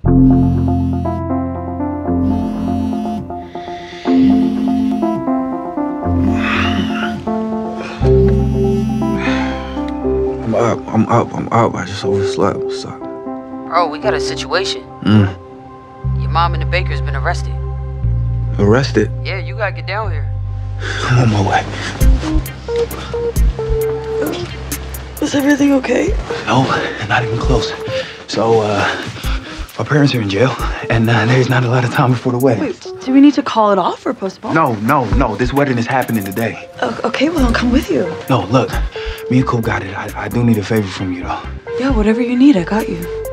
I'm up. I just overslept. What's up? Bro, we got a situation. Your mom and the baker's been arrested. Arrested? Yeah, you gotta get down here. I'm on my way. Is everything okay? No, not even close. So, my parents are in jail, and there's not a lot of time before the wedding. Wait, do we need to call it off or postpone? No. This wedding is happening today. Okay, well, I'll come with you. No, look, me and Cole got it. I do need a favor from you, though. Yeah, whatever you need, I got you.